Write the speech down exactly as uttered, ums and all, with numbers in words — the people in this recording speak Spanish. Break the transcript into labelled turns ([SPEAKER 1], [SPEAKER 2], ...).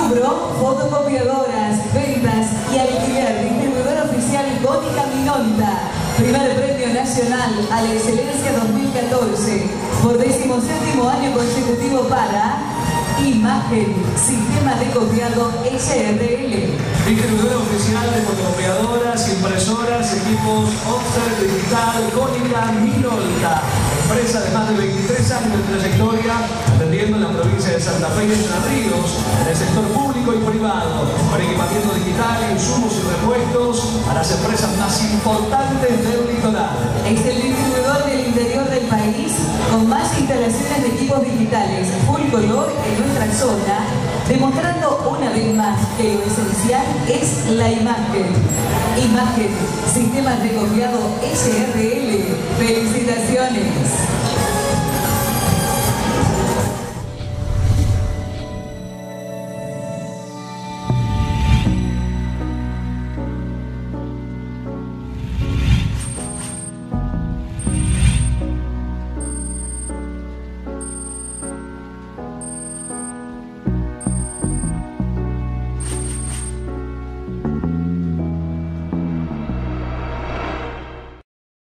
[SPEAKER 1] Rubro, fotocopiadoras, ventas y alquiler. Distribuidor oficial Gónica Minolta. Primer Premio Nacional a la Excelencia dos mil catorce. Por decimoséptimo año consecutivo para Imagen, Sistema de Copiado S R L.
[SPEAKER 2] Distribuidor oficial de fotocopiadoras, impresoras, equipos Offset Digital, Gónica Minolta. Empresa de más de veintitrés años de trayectoria, atendiendo en la provincia de Santa Fe y Entre Ríos, en el sector público y privado, con equipamiento digital, insumos y repuestos a las empresas más importantes del litoral.
[SPEAKER 1] Es el distribuidor del interior del país con más instalaciones de equipos digitales full color en nuestra zona, demostrando una vez más que lo esencial es la imagen. Imagen, Sistemas de Copiado S R L. ¡Felicitaciones!